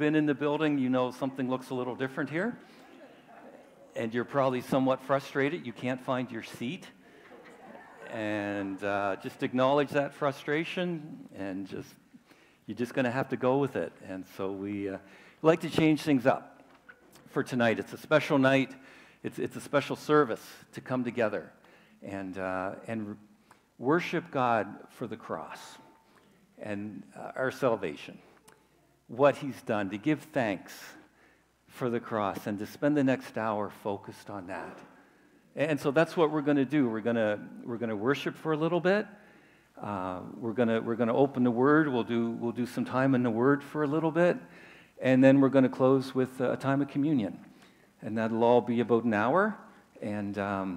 been in the building, you know something looks a little different here. And you're probably somewhat frustrated. You can't find your seat. And just acknowledge that frustration, and you're just going to have to go with it. And so we like to change things up for tonight. It's a special night. It's a special service to come together and worship God for the cross and our salvation, what He's done, to give thanks for the cross, and to spend the next hour focused on that. And so that's what we're going to do. We're going to worship for a little bit. We're going to open the Word. We'll do some time in the Word for a little bit, and then we're going to close with a time of communion, and that'll all be about an hour. And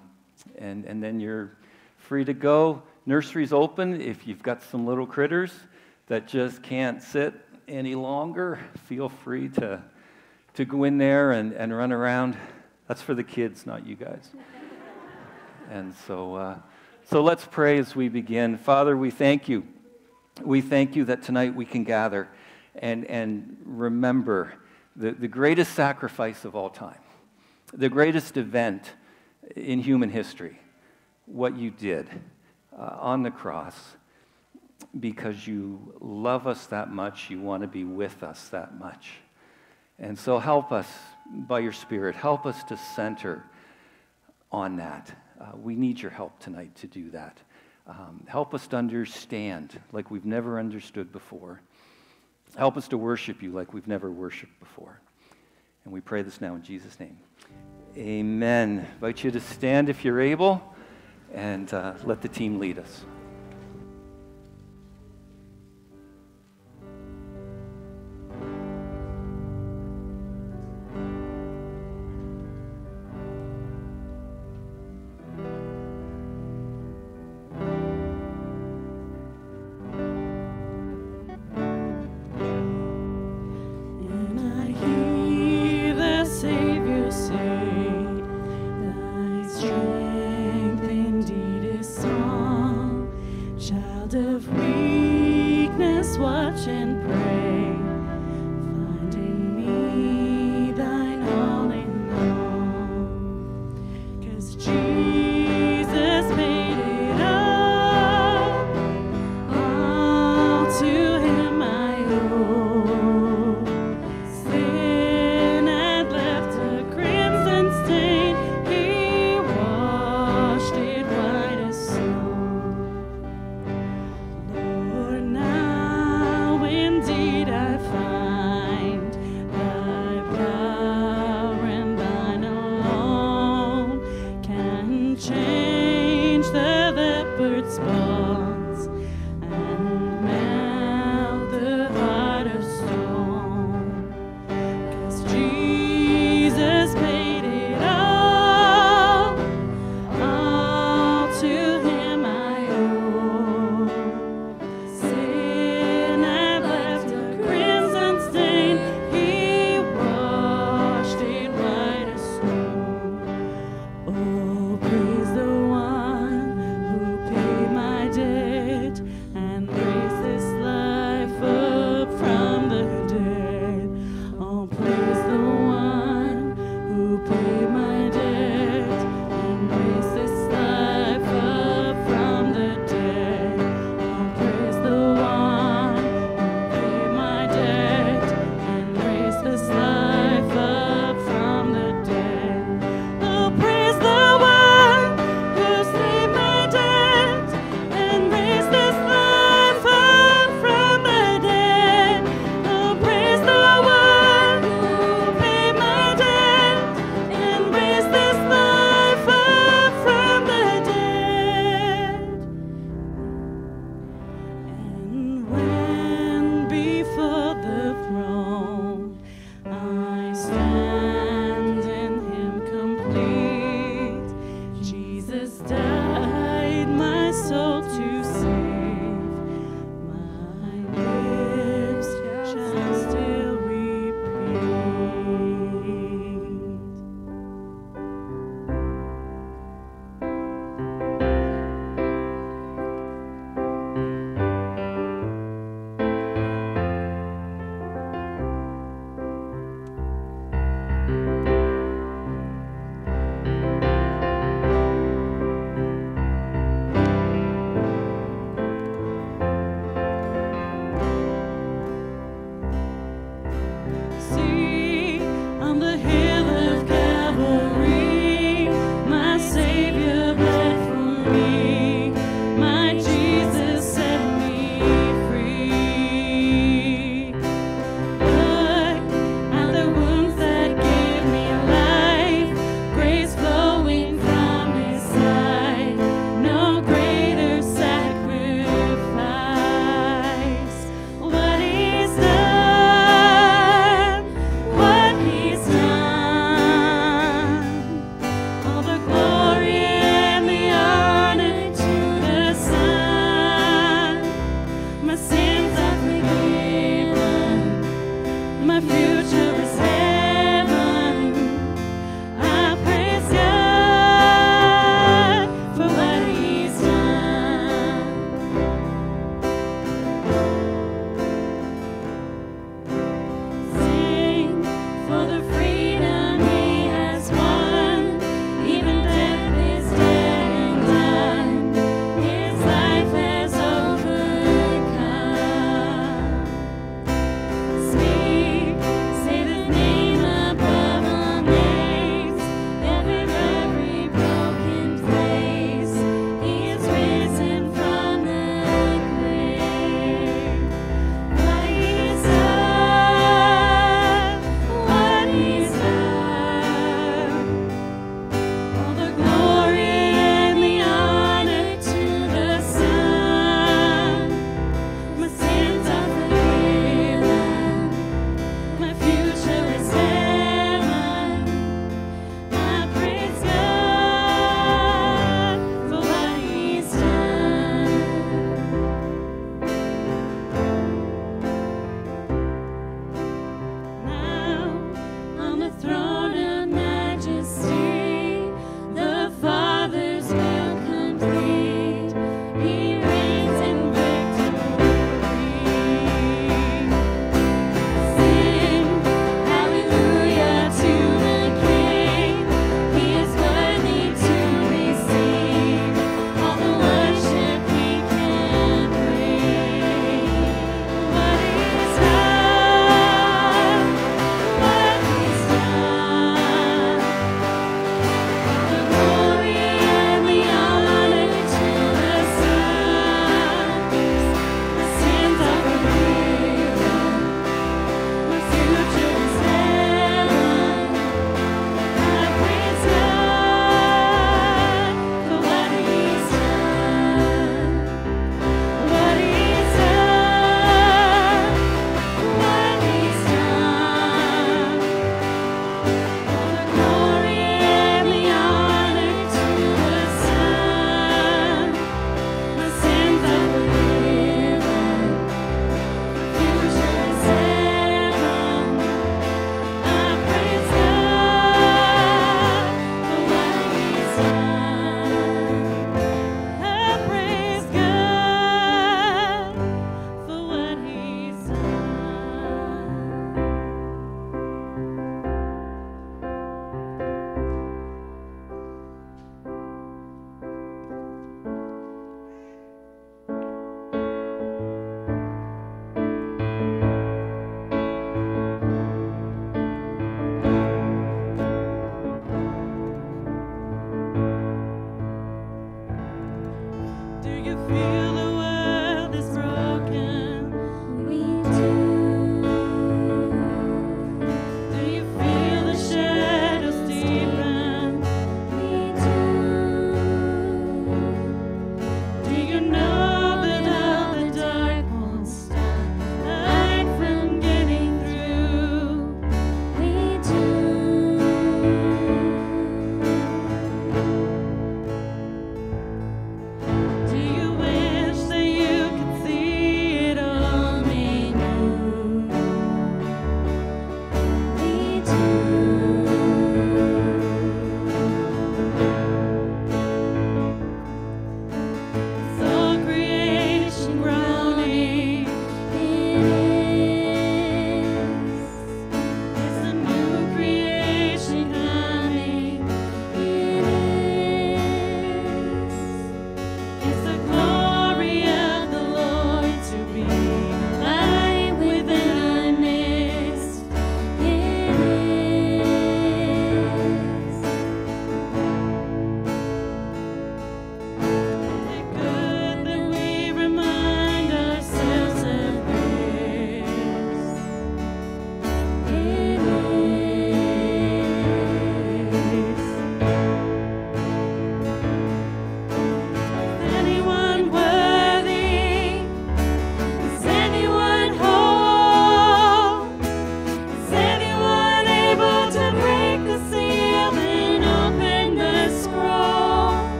then you're free to go. Nursery's open. If you've got some little critters that just can't sit any longer, feel free to go in there and run around. That's for the kids, not you guys. And so let's pray as we begin. Father, we thank you. We thank you that tonight we can gather and remember the greatest sacrifice of all time, the greatest event in human history, what you did on the cross, because you love us that much, you want to be with us that much. And so help us by your Spirit, help us to center on that. We need your help tonight to do that. Help us to understand like we've never understood before. Help us to worship you like we've never worshiped before. And we pray this now in Jesus' name. Amen. I invite you to stand if you're able, and let the team lead us. Strength indeed is strong. Say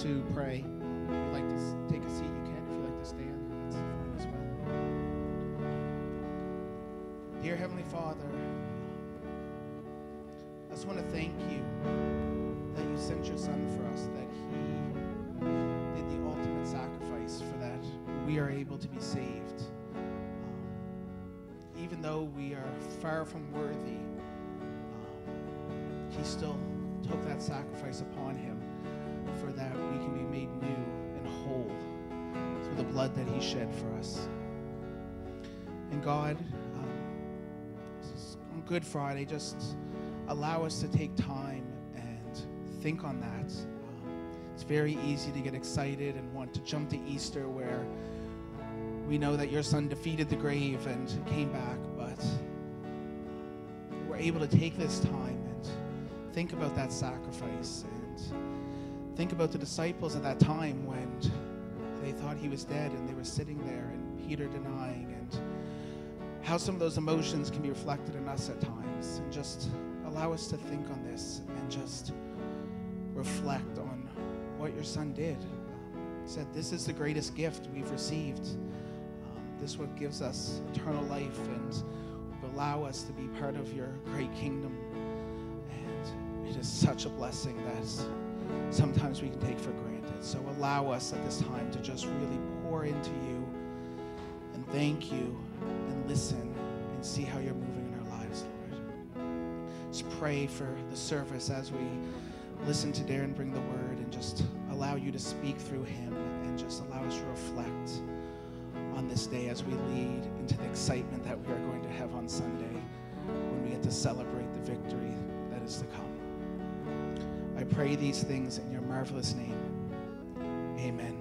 to pray. If you'd like to take a seat, you can. If you'd like to stand, that's fine as well. Dear Heavenly Father, I just want to thank you that you sent your Son for us, that he did the ultimate sacrifice for that we are able to be saved. Even though we are far from worthy, he still took that sacrifice upon him for that we can be made new and whole through the blood that he shed for us. And God, on Good Friday, just allow us to take time and think on that. It's very easy to get excited and want to jump to Easter, where we know that your Son defeated the grave and came back, but we're able to take this time and think about that sacrifice and think about the disciples at that time when they thought he was dead and they were sitting there and Peter denying, and how some of those emotions can be reflected in us at times. And just allow us to think on this and just reflect on what your Son did. Said this is the greatest gift we've received. This is what gives us eternal life and will allow us to be part of your great kingdom. And it is such a blessing that sometimes we can take for granted. So allow us at this time to just really pour into you and thank you and listen and see how you're moving in our lives, Lord. Just pray for the service as we listen to Darren bring the word, and just allow you to speak through him and just allow us to reflect on this day as we lead into the excitement that we are going to have on Sunday when we get to celebrate the victory that is to come. I pray these things in your marvelous name. Amen.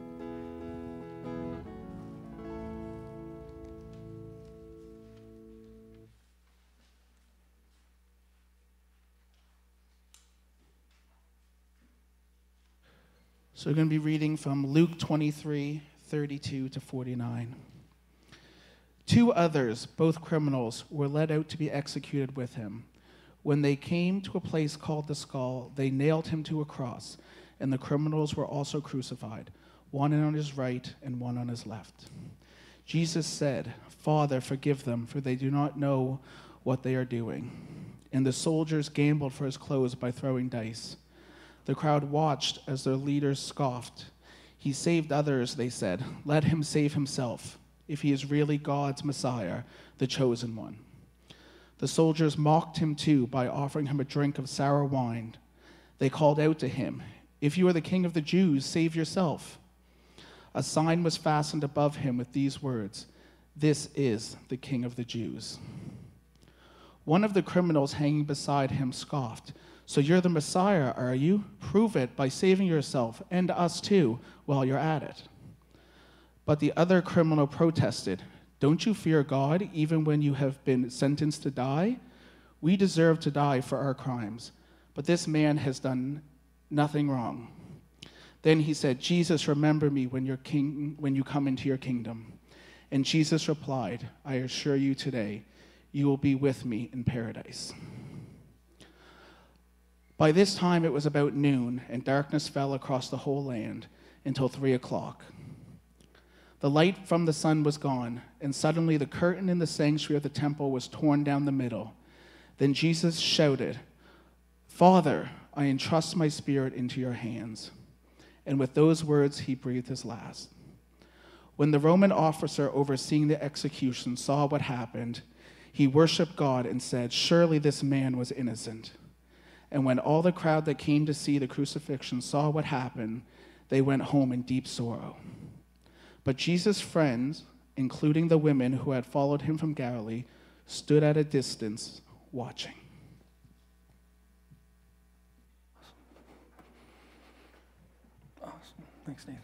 So we're going to be reading from Luke 23:32 to 49. 2 others, both criminals, were led out to be executed with him. When they came to a place called the Skull, they nailed him to a cross, and the criminals were also crucified, one on his right and one on his left. Jesus said, "Father, forgive them, for they do not know what they are doing." And the soldiers gambled for his clothes by throwing dice. The crowd watched as their leaders scoffed. "He saved others," they said. "Let him save himself, if he is really God's Messiah, the chosen one." The soldiers mocked him too by offering him a drink of sour wine. They called out to him, "If you are the King of the Jews, save yourself." A sign was fastened above him with these words, "This is the King of the Jews." One of the criminals hanging beside him scoffed, "So you're the Messiah, are you? Prove it by saving yourself and us too while you're at it." But the other criminal protested, "Don't you fear God even when you have been sentenced to die? We deserve to die for our crimes, but this man has done nothing wrong." Then he said, "Jesus, remember me when you come into your kingdom." And Jesus replied, "I assure you today, you will be with me in paradise." By this time it was about noon, and darkness fell across the whole land until 3 o'clock. The light from the sun was gone, and suddenly the curtain in the sanctuary of the temple was torn down the middle. Then Jesus shouted, "Father, I entrust my spirit into your hands." And with those words he breathed his last. When the Roman officer overseeing the execution saw what happened, he worshiped God and said, "Surely this man was innocent." And when all the crowd that came to see the crucifixion saw what happened, they went home in deep sorrow. But Jesus' friends, including the women who had followed him from Galilee, stood at a distance watching. Awesome. Thanks, Nathan.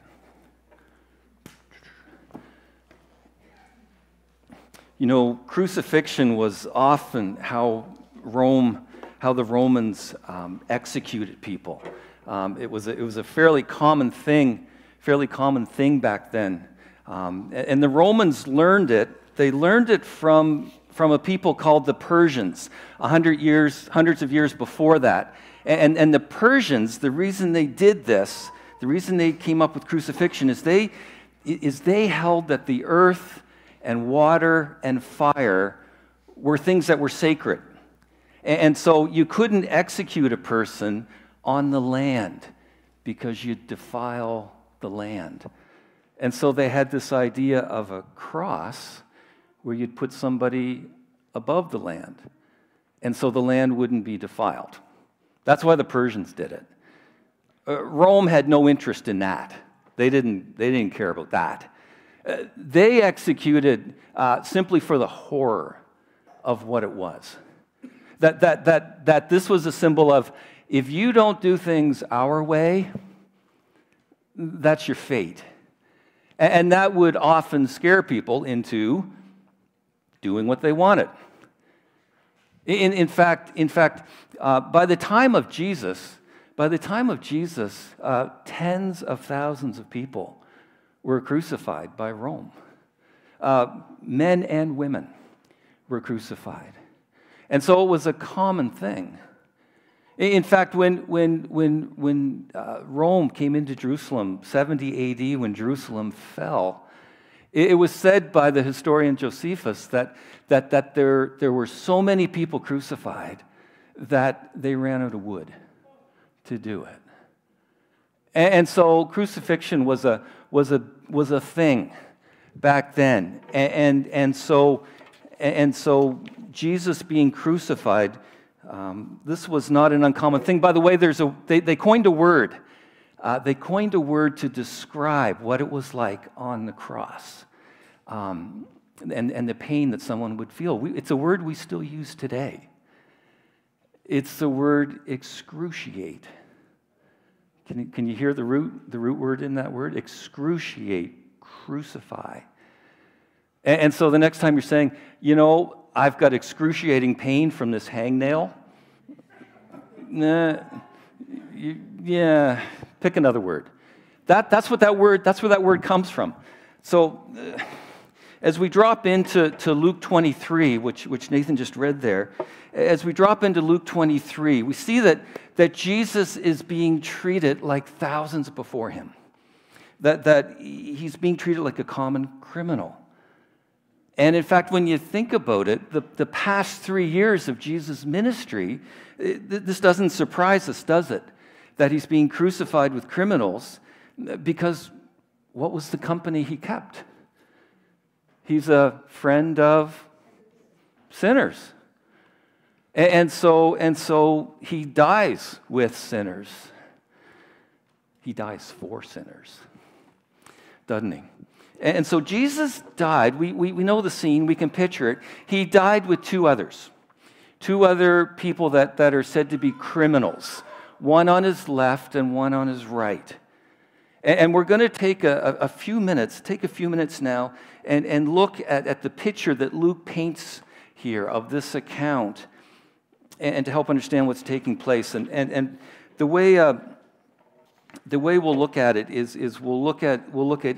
You know, crucifixion was often how the Romans executed people. It was a fairly common thing back then. And the Romans learned it. They learned it from a people called the Persians, hundreds of years before that. And the Persians, the reason they did this, the reason they came up with crucifixion is they held that the earth and water and fire were things that were sacred. And so you couldn't execute a person on the land because you'd defile the land. And so they had this idea of a cross where you'd put somebody above the land. And so the land wouldn't be defiled. That's why the Persians did it. Rome had no interest in that. They didn't care about that. They executed simply for the horror of what it was. That this was a symbol of, if you don't do things our way, that's your fate. And that would often scare people into doing what they wanted. In fact, by the time of Jesus, tens of thousands of people were crucified by Rome. Men and women were crucified. And so it was a common thing. In fact, when Rome came into Jerusalem, 70 AD, when Jerusalem fell, it was said by the historian Josephus that there were so many people crucified that they ran out of wood to do it. And so crucifixion was a thing back then. And so Jesus being crucified, this was not an uncommon thing. By the way, they coined a word. They coined a word to describe what it was like on the cross, and the pain that someone would feel. It's a word we still use today. It's the word excruciate. Can you hear the root word in that word? Excruciate, crucify. And so the next time you're saying, I've got excruciating pain from this hangnail, pick another word. That's where that word comes from. So as we drop into Luke 23, which Nathan just read there, as we drop into Luke 23, we see that Jesus is being treated like thousands before him, that he's being treated like a common criminal. And in fact, when you think about it, the past 3 years of Jesus' ministry, this doesn't surprise us, does it? That he's being crucified with criminals, because what was the company he kept? He's a friend of sinners. And so he dies with sinners. He dies for sinners, doesn't he? And so Jesus died. We know the scene. We can picture it. He died with two other people that are said to be criminals, one on his left and one on his right. And we're going to take a few minutes now and look at the picture that Luke paints here of this account, and to help understand what's taking place. And the way we'll look at it is we'll look at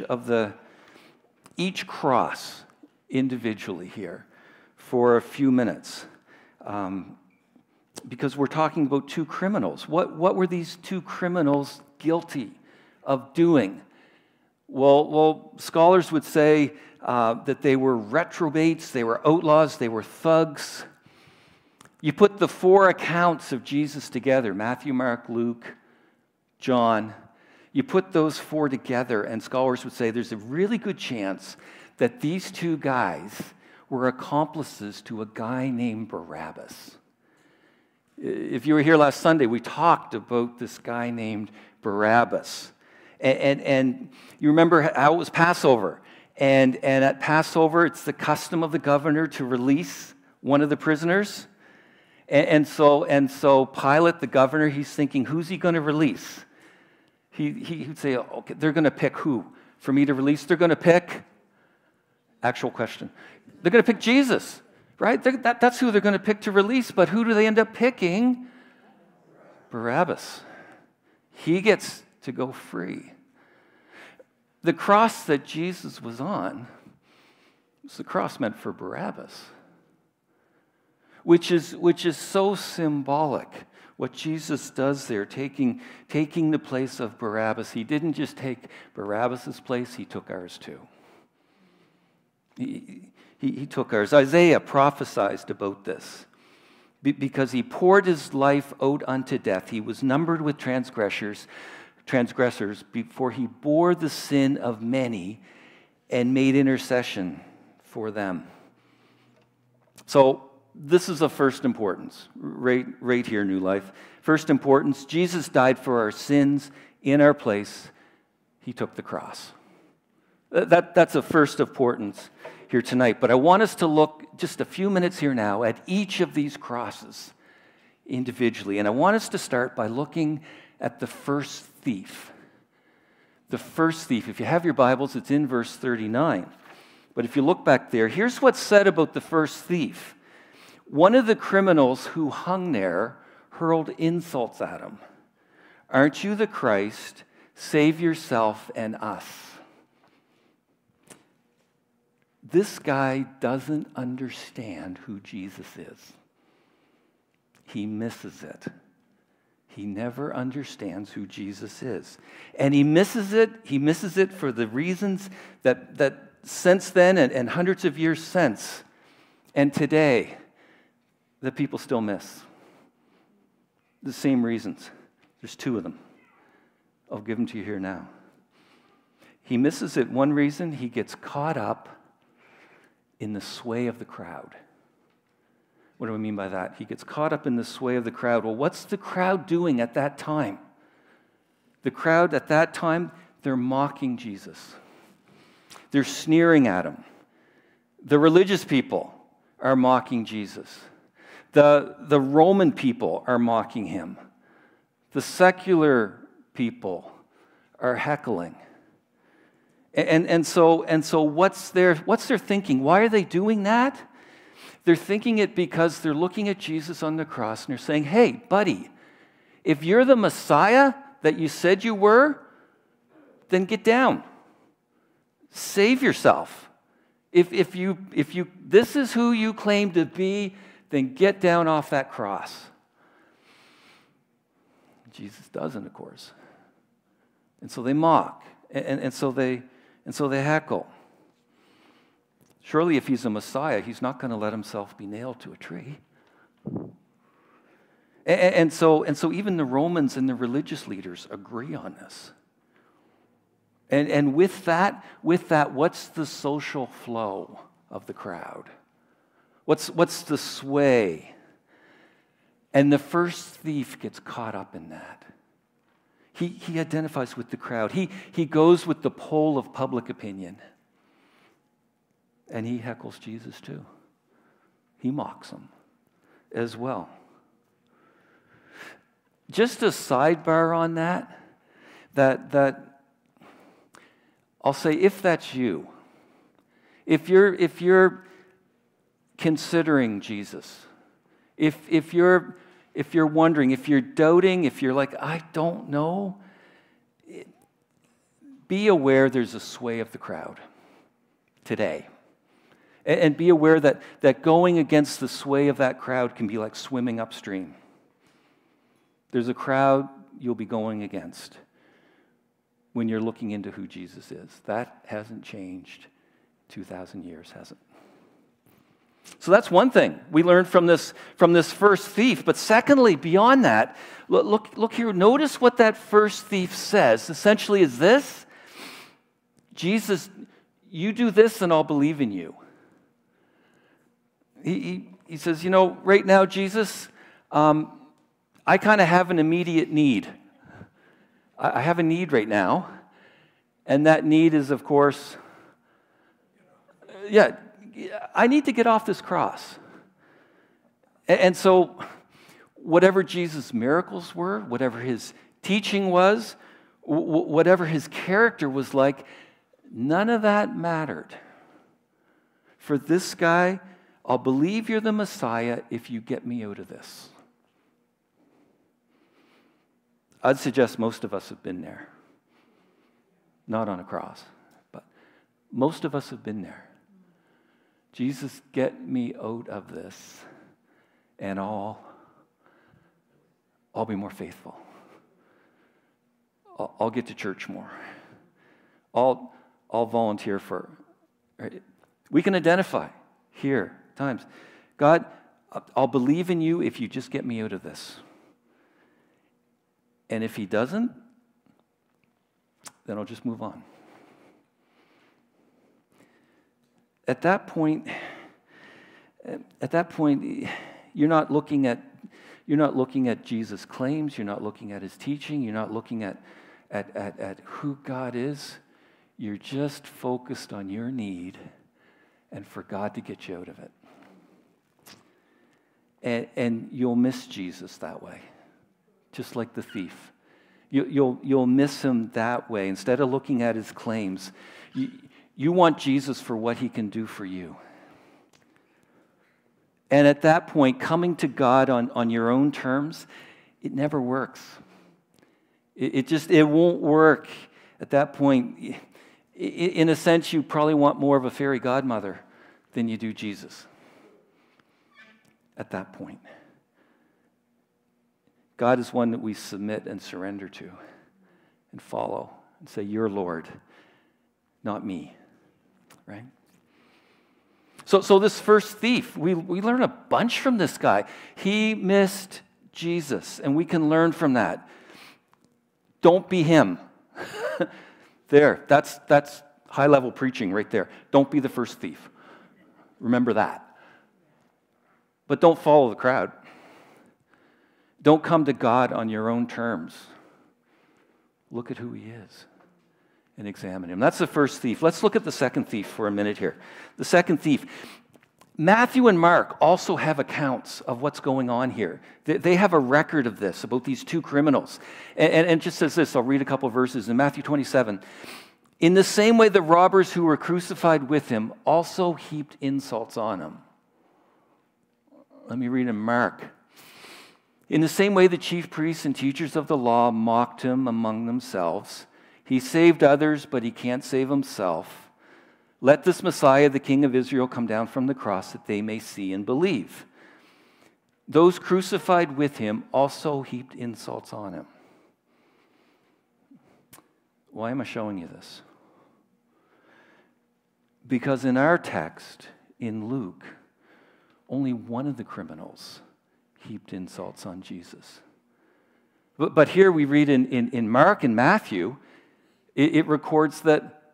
each cross individually here for a few minutes, because we're talking about two criminals. What were these two criminals guilty of doing? Well, scholars would say that they were reprobates, they were outlaws, they were thugs. You put the four accounts of Jesus together, Matthew, Mark, Luke, John, you put those four together, and scholars would say there's a really good chance that these two guys were accomplices to a guy named Barabbas. If you were here last Sunday, we talked about this guy named Barabbas. And you remember how it was Passover. And at Passover, it's the custom of the governor to release one of the prisoners. And so Pilate, the governor, he's thinking, who's he going to release? He would say, okay, they're going to pick who? For me to release, they're going to pick, actual question, they're going to pick Jesus, right? That's who they're going to pick to release, but who do they end up picking? Barabbas. He gets to go free. The cross that Jesus was on was the cross meant for Barabbas, which is so symbolic. What Jesus does there, taking the place of Barabbas, he didn't just take Barabbas' place, he took ours too. He took ours. Isaiah prophesied about this because he poured his life out unto death. He was numbered with transgressors before he bore the sin of many and made intercession for them. So this is of first importance, right here, New Life. First importance, Jesus died for our sins in our place. He took the cross. That's of first importance here tonight. But I want us to look just a few minutes here now at each of these crosses individually. And I want us to start by looking at the first thief. The first thief. If you have your Bibles, it's in verse 39. But if you look back there, here's what's said about the first thief. One of the criminals who hung there hurled insults at him. Aren't you the Christ? Save yourself and us. This guy doesn't understand who Jesus is. He misses it. He never understands who Jesus is. And he misses it for the reasons that since then and hundreds of years since and today, that people still miss. The same reasons. There's two of them. I'll give them to you here now. He misses it. One reason, he gets caught up in the sway of the crowd. What do I mean by that? He gets caught up in the sway of the crowd. Well, what's the crowd doing at that time? The crowd at that time, they're mocking Jesus. They're sneering at him. The religious people are mocking Jesus. The Roman people are mocking him. The secular people are heckling. And so what's their thinking? Why are they doing that? They're thinking it because they're looking at Jesus on the cross and they're saying, hey, buddy, if you're the Messiah that you said you were, then get down. Save yourself. If you this is who you claim to be, then get down off that cross. Jesus doesn't, of course. And so they mock. And so they heckle. Surely if he's a Messiah, he's not going to let himself be nailed to a tree. And so even the Romans and the religious leaders agree on this. And with that, what's the social flow of the crowd? What's the sway? And the first thief gets caught up in that. He identifies with the crowd. He goes with the pole of public opinion. And he heckles Jesus too. He mocks him as well. Just a sidebar on that I'll say, if that's you, if you're considering Jesus, if you're wondering, if you're doubting, if you're like, I don't know, be aware there's a sway of the crowd today. And be aware that going against the sway of that crowd can be like swimming upstream. There's a crowd you'll be going against when you're looking into who Jesus is. That hasn't changed 2,000 years, has it? So that's one thing we learned from this first thief. But secondly, beyond that, look here. Notice what that first thief says. Essentially is this: Jesus, you do this and I'll believe in you. He says, right now, Jesus, I kind of have an immediate need. I have a need right now. And that need is, of course, I need to get off this cross. And so whatever Jesus' miracles were, whatever his teaching was, whatever his character was like, none of that mattered. For this guy, I'll believe you're the Messiah if you get me out of this. I'd suggest most of us have been there. Not on a cross, but most of us have been there. Jesus, get me out of this, and I'll I'll be more faithful. I'll get to church more. I'll volunteer for. Right? We can identify here times. God, I'll believe in you if you just get me out of this. And if he doesn't, then I'll just move on. At that point, you're not looking at Jesus' claims. You're not looking at his teaching. You're not looking at who God is. You're just focused on your need and for God to get you out of it. And you'll miss Jesus that way, just like the thief. You'll miss him that way. Instead of looking at his claims, you want Jesus for what he can do for you. And at that point, coming to God on your own terms, it never works. It won't work. At that point, in a sense, you probably want more of a fairy godmother than you do Jesus. At that point. God is one that we submit and surrender to and follow and say, you're Lord, not me. Right? So this first thief, we learn a bunch from this guy. He missed Jesus, and we can learn from that. Don't be him. There, that's high-level preaching right there. Don't be the first thief. Remember that. But don't follow the crowd. Don't come to God on your own terms. Look at who he is and examine him. That's the first thief. Let's look at the second thief for a minute here. The second thief. Matthew and Mark also have accounts of what's going on here. They have a record of this, about these two criminals. And it just says this, I'll read a couple of verses in Matthew 27. In the same way the robbers who were crucified with him also heaped insults on him. Let me read in Mark. In the same way the chief priests and teachers of the law mocked him among themselves. He saved others, but he can't save himself. Let this Messiah, the King of Israel, come down from the cross that they may see and believe. Those crucified with him also heaped insults on him. Why am I showing you this? Because in our text, in Luke, only one of the criminals heaped insults on Jesus. But here we read in Mark and Matthew, it records that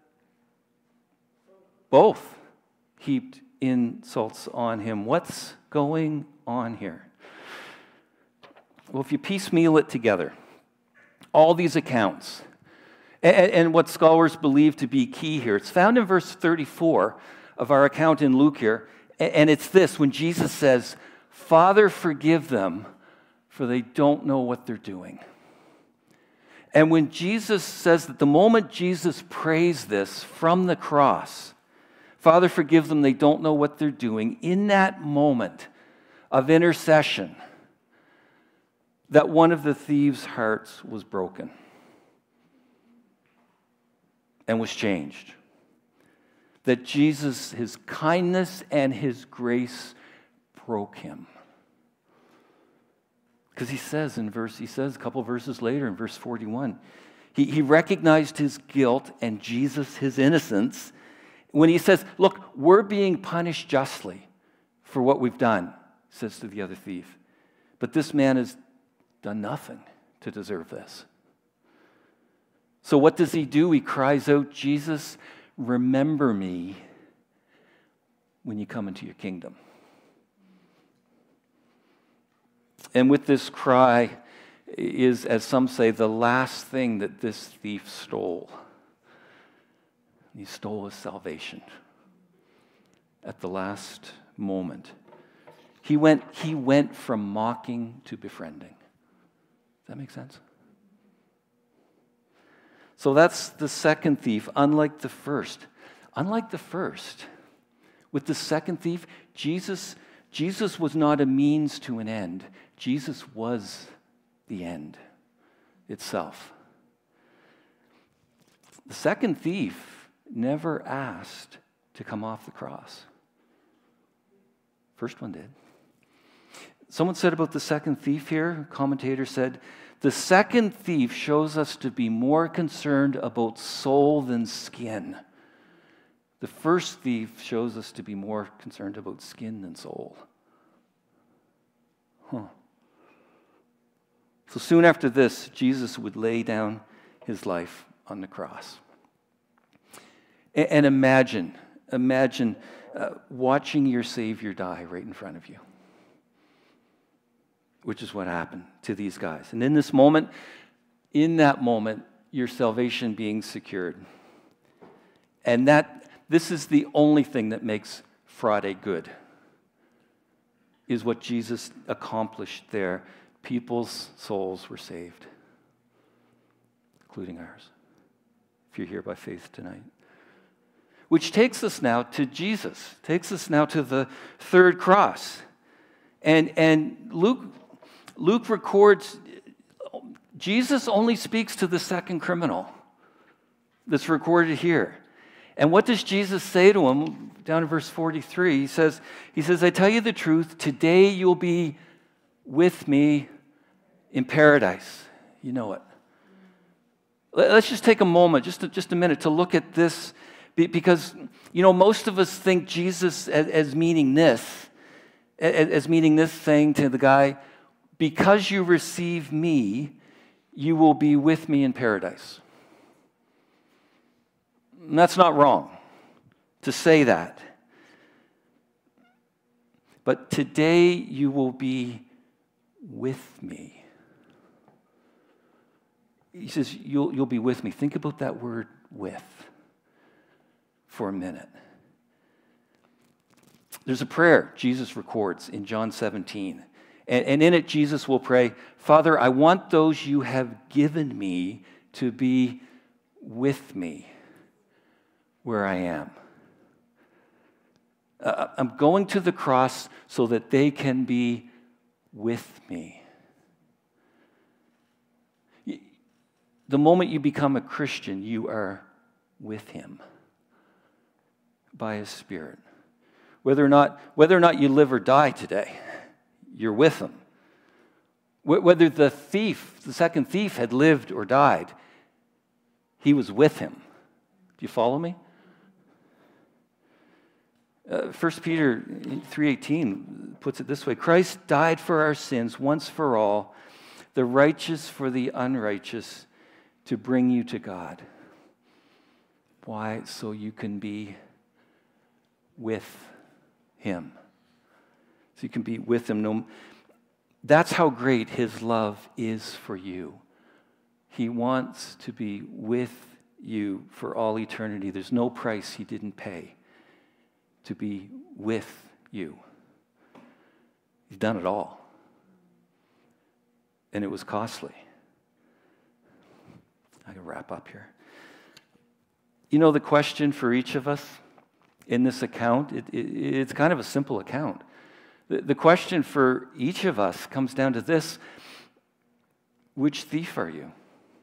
both heaped insults on him. What's going on here? Well, if you piecemeal it together, all these accounts, and what scholars believe to be key here, it's found in verse 34 of our account in Luke here, and it's this, when Jesus says, Father, forgive them, for they don't know what they're doing. And when Jesus says that the moment Jesus prays this from the cross, Father, forgive them, they don't know what they're doing, in that moment of intercession, that one of the thieves' hearts was broken and was changed. That Jesus, his kindness and his grace broke him. Because he says a couple of verses later in verse 41, he recognized his guilt and Jesus his innocence when he says, look, we're being punished justly for what we've done, says to the other thief. But this man has done nothing to deserve this. So what does he do? He cries out, Jesus, remember me when you come into your kingdom. And with this cry is, as some say, the last thing that this thief stole. He stole his salvation at the last moment. He went from mocking to befriending. Does that make sense? So that's the second thief, unlike the first. Unlike the first, with the second thief, Jesus was not a means to an end. Jesus was the end itself. The second thief never asked to come off the cross. First one did. Someone said about the second thief here, a commentator said, the second thief shows us to be more concerned about soul than skin. The first thief shows us to be more concerned about skin than soul. So soon after this, Jesus would lay down his life on the cross. And imagine watching your Savior die right in front of you, which is what happened to these guys. And in that moment, your salvation being secured. And this is the only thing that makes Friday good, is what Jesus accomplished there. People's souls were saved, including ours, if you're here by faith tonight. Which takes us now to Jesus, takes us now to the third cross. And Luke records, Jesus only speaks to the second criminal that's recorded here. And what does Jesus say to him? Down in verse 43, he says, I tell you the truth, today you'll be with me in paradise. You know it. Let's just take a moment, just a minute, to look at this, because, most of us think Jesus as meaning this, saying to the guy, because you receive me, you will be with me in paradise. And that's not wrong to say that. But today you will be with me. He says, you'll be with me. Think about that word with for a minute. There's a prayer Jesus records in John 17. And in it, Jesus will pray, Father, I want those you have given me to be with me where I am. I'm going to the cross so that they can be with me. The moment you become a Christian, you are with him by his Spirit. Whether or not you live or die today, you're with him. Whether the second thief had lived or died, he was with him. Do you follow me? 1 Peter 3:18 puts it this way, Christ died for our sins once for all, the righteous for the unrighteous, to bring you to God. Why? So you can be with him. So you can be with him. That's how great his love is for you. He wants to be with you for all eternity. There's no price he didn't pay to be with you. He's done it all. And it was costly. I can wrap up here. The question for each of us in this account, it's kind of a simple account. The question for each of us comes down to this: which thief are you?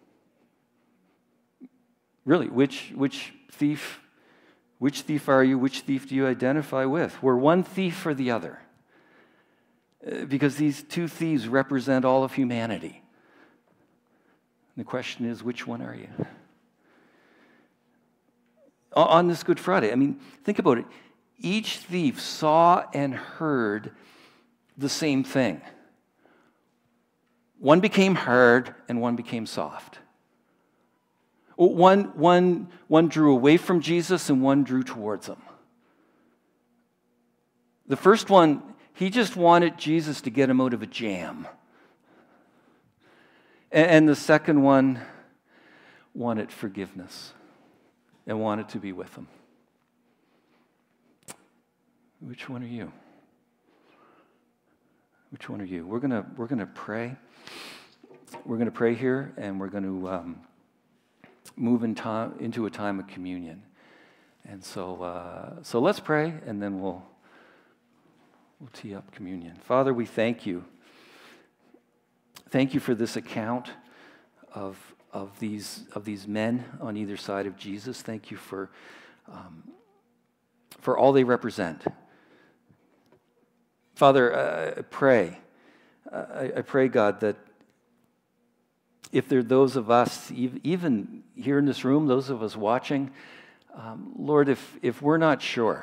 Really, which thief are you? Which thief do you identify with? We're one thief or the other. Because these two thieves represent all of humanity. And the question is, which one are you? On this Good Friday, think about it. Each thief saw and heard the same thing. One became hard and one became soft. One drew away from Jesus and one drew towards him. The first one, he just wanted Jesus to get him out of a jam. And the second one wanted forgiveness and wanted to be with him. Which one are you? Which one are you? We're gonna pray. We're gonna pray here, and we're going to move into a time of communion. And so let's pray, and then we'll tee up communion. Father, we thank you. Thank you for this account of these men on either side of Jesus. Thank you for all they represent. Father, I pray I pray, God, that if there are those of us, even here in this room, those of us watching, Lord, if we're not sure,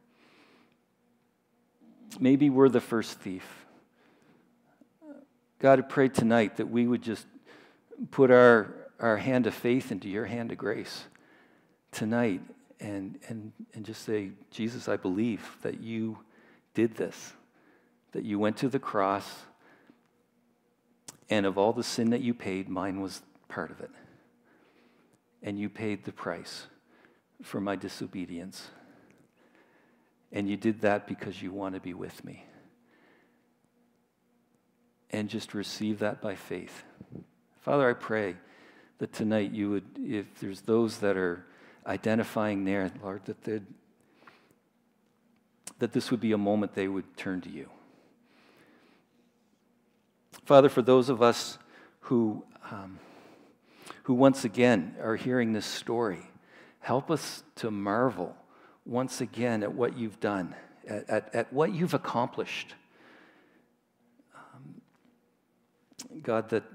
maybe we're the first thief. God, I pray tonight that we would just put our hand of faith into your hand of grace tonight and just say, Jesus, I believe that you did this, that you went to the cross, and of all the sin that you paid, mine was part of it. And you paid the price for my disobedience. And you did that because you want to be with me. And just receive that by faith. Father, I pray that tonight you would, if there's those that are identifying there, Lord, that this would be a moment they would turn to you. Father, for those of us who once again are hearing this story, help us to marvel once again at what you've done, at what you've accomplished. God, that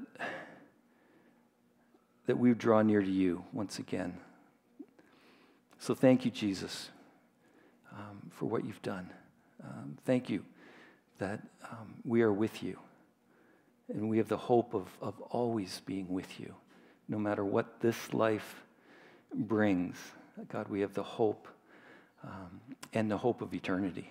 we draw near to you once again. So thank you, Jesus, for what you've done. Thank you that we are with you. And we have the hope of always being with you. No matter what this life brings, God, we have the hope and the hope of eternity.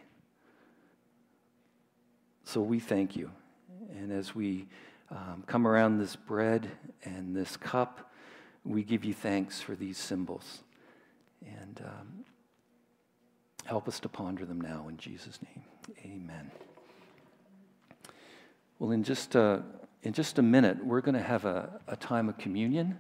So we thank you. And as we come around this bread and this cup, we give you thanks for these symbols. And help us to ponder them now in Jesus' name. Amen. Well, in just a minute, we're going to have a time of communion.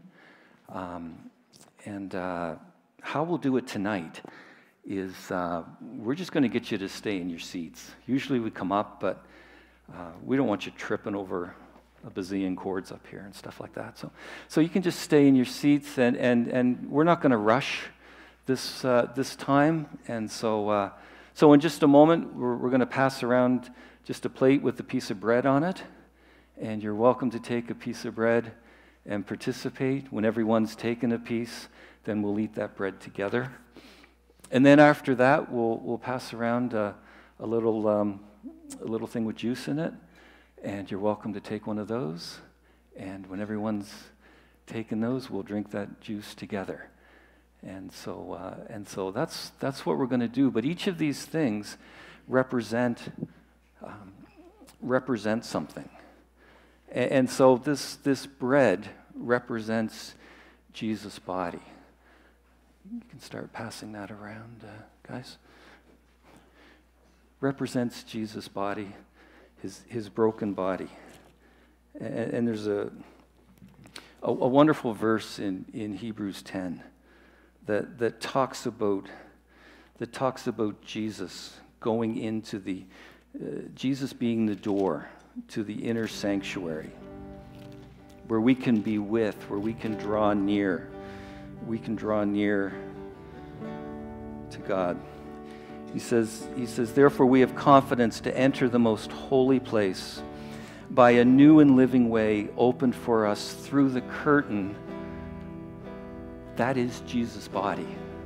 And how we'll do it tonight is we're just going to get you to stay in your seats. Usually we come up, but we don't want you tripping over a bazillion cords up here and stuff like that. So you can just stay in your seats, and we're not going to rush this time. And so in just a moment, we're going to pass around just a plate with a piece of bread on it, and you're welcome to take a piece of bread and participate. When everyone's taken a piece, then we'll eat that bread together. And then after that, we'll pass around a little thing with juice in it, and you're welcome to take one of those. And when everyone's taken those, we'll drink that juice together. And so that's what we're going to do. But each of these things represent something. And so this bread represents Jesus' body. You can start passing that around, guys. Represents Jesus' body, his broken body. And there's a wonderful verse in Hebrews 10 that talks about Jesus going into Jesus being the door to the inner sanctuary, where we can be where we can draw near. We can draw near to God. He says, therefore we have confidence to enter the most holy place by a new and living way opened for us through the curtain that is Jesus' body.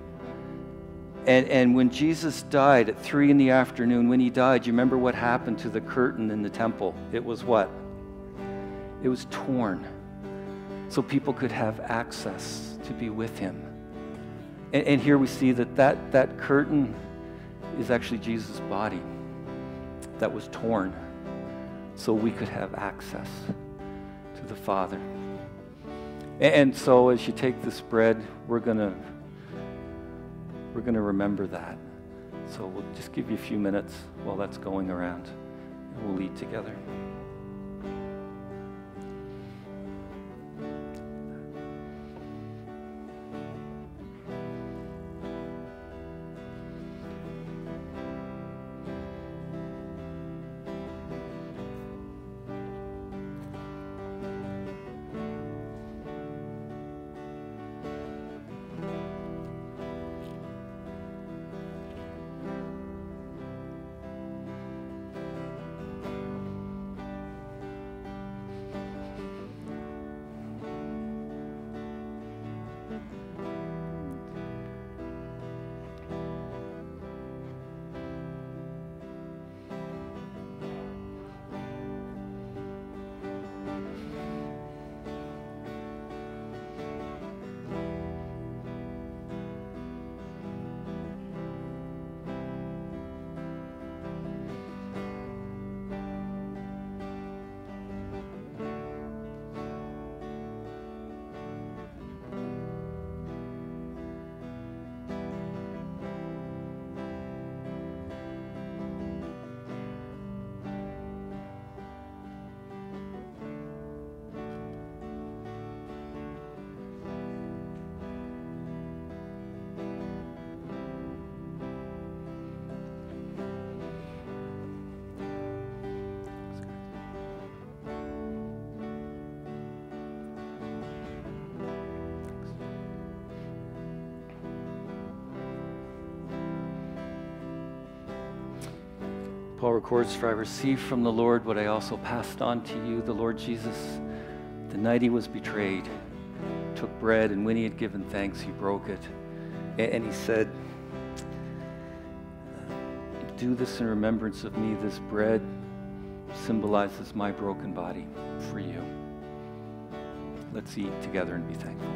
And when Jesus died at 3 p.m, when he died, you remember what happened to the curtain in the temple? It was what? It was torn so people could have access to be with him. And here we see that curtain is actually Jesus' body that was torn so we could have access to the Father. And so as you take this bread, we're going to remember that. So we'll just give you a few minutes while that's going around, and we'll eat together. Paul records, "For I received from the Lord what I also passed on to you. The Lord Jesus, the night he was betrayed, took bread, and when he had given thanks, he broke it. And he said, 'Do this in remembrance of me.' This bread symbolizes my broken body for you." Let's eat together and be thankful.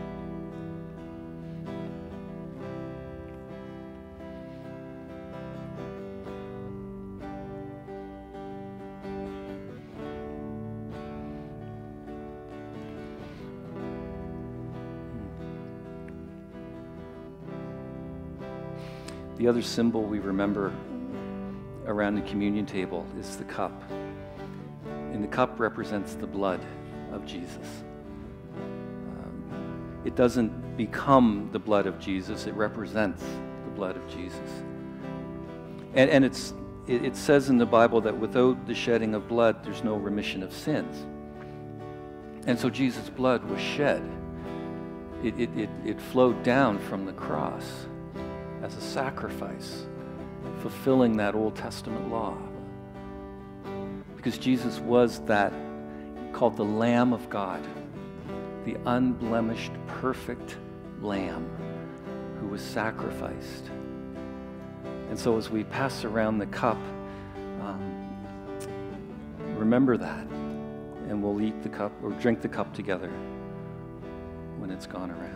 The other symbol we remember around the communion table is the cup. And the cup represents the blood of Jesus. It doesn't become the blood of Jesus, it represents the blood of Jesus. And it says in the Bible that without the shedding of blood, there's no remission of sins. And so Jesus' blood was shed. It flowed down from the cross as a sacrifice, fulfilling that Old Testament law. Because Jesus was that called the Lamb of God, the unblemished, perfect Lamb who was sacrificed. And so as we pass around the cup, remember that, and we'll eat the cup or drink the cup together when it's gone around.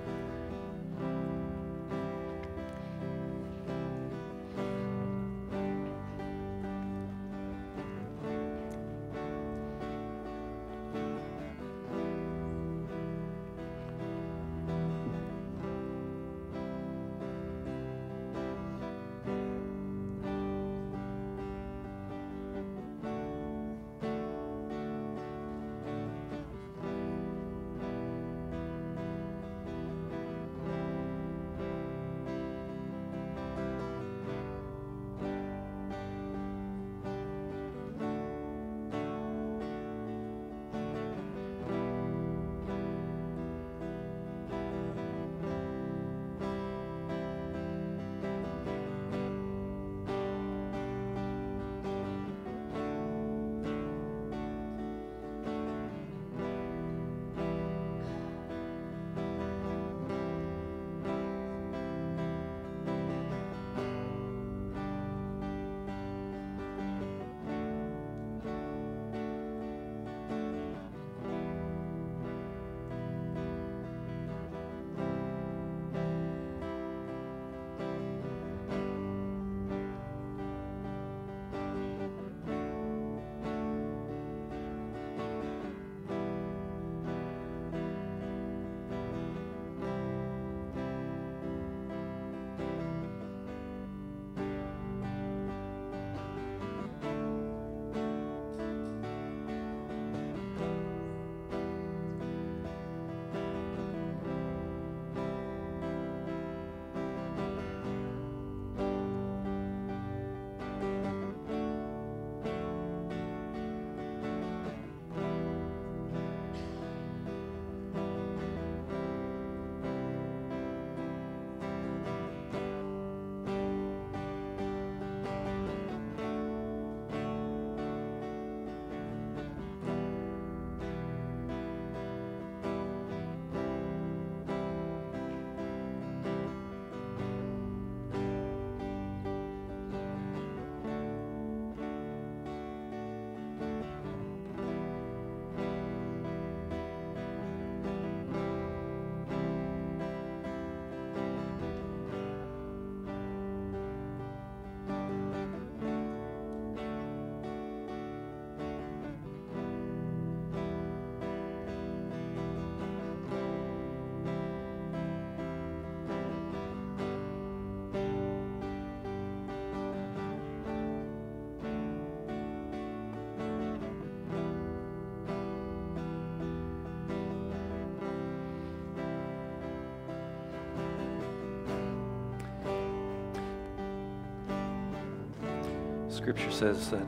Scripture says that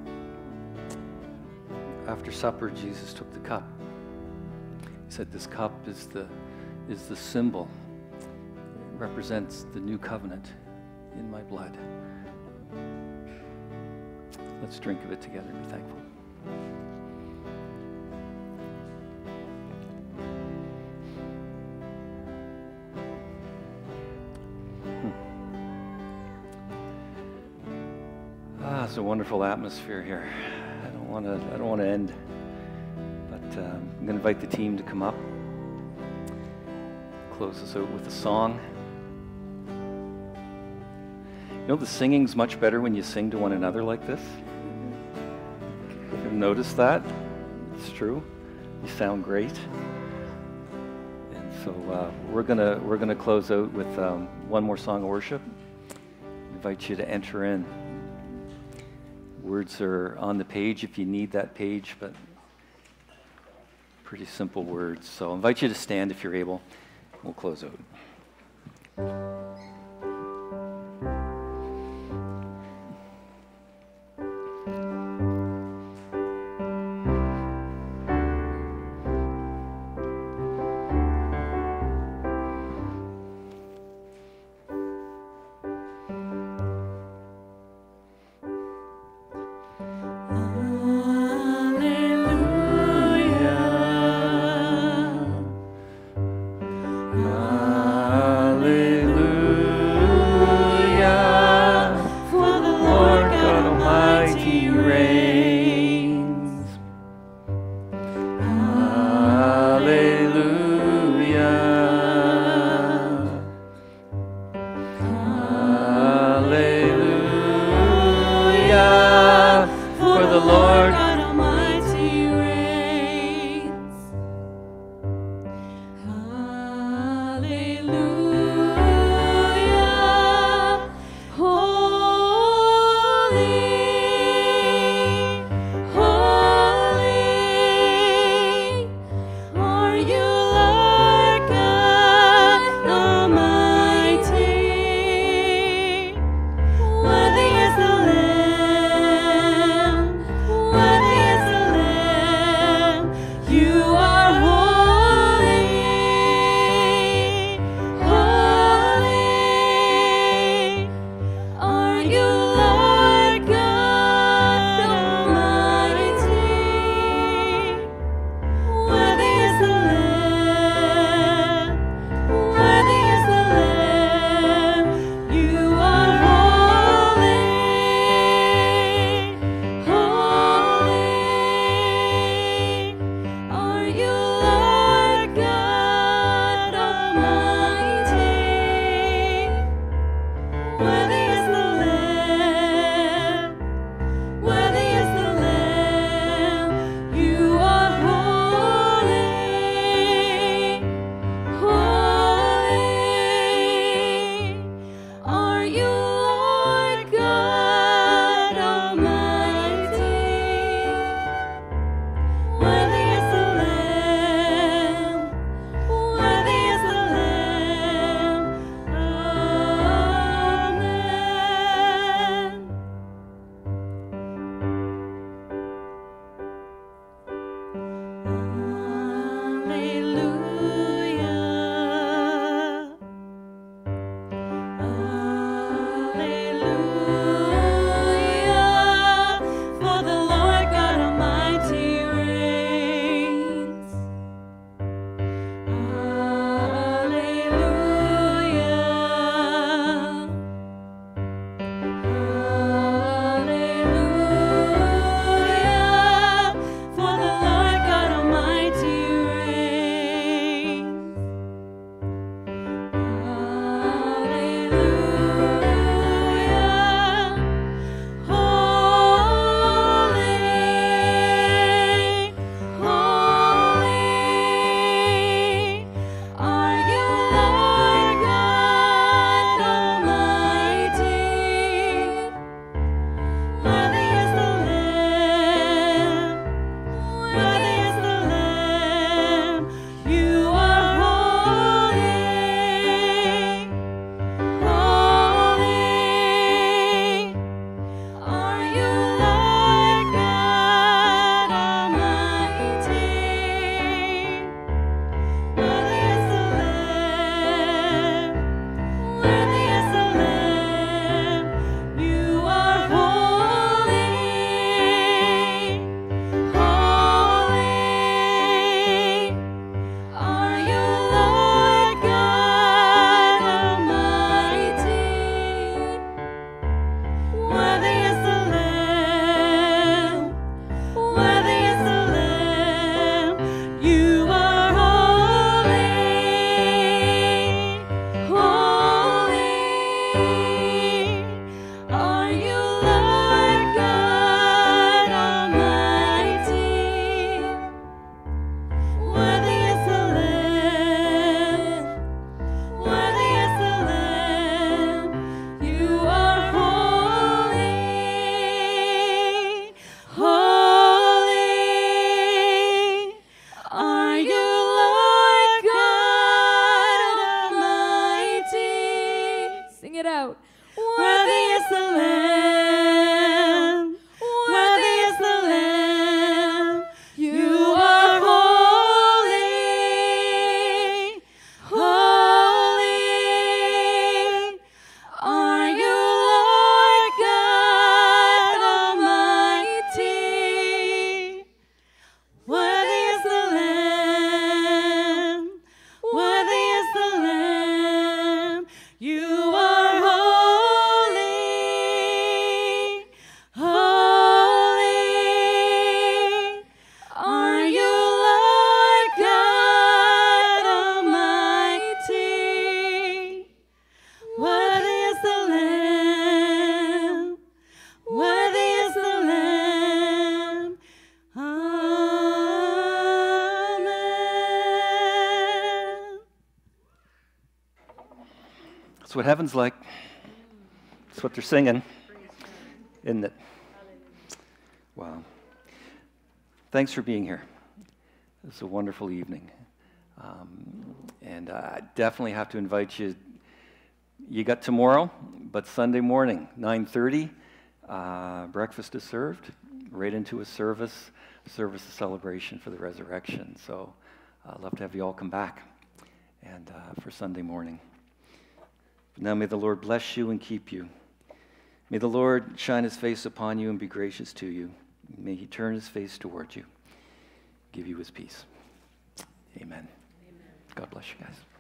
after supper, Jesus took the cup. He said, "This cup is the symbol. It represents the new covenant in my blood." Let's drink of it together and be thankful. It's a wonderful atmosphere here. I don't want to end, but I'm going to invite the team to come up, close us out with a song. You know, the singing's much better when you sing to one another like this. You've noticed that? It's true. You sound great. And so we're gonna close out with one more song of worship. I invite you to enter in. Words are on the page if you need that page, but pretty simple words. So I invite you to stand if you're able. We'll close out. That's what heaven's like. That's what they're singing, isn't it? Wow. Thanks for being here. It's a wonderful evening. And I definitely have to invite you. You got tomorrow, but Sunday morning, 9:30, breakfast is served, right into a service of celebration for the resurrection. So I'd love to have you all come back and for Sunday morning. Now may the Lord bless you and keep you. May the Lord shine his face upon you and be gracious to you. May he turn his face toward you, give you his peace. Amen. God bless you guys.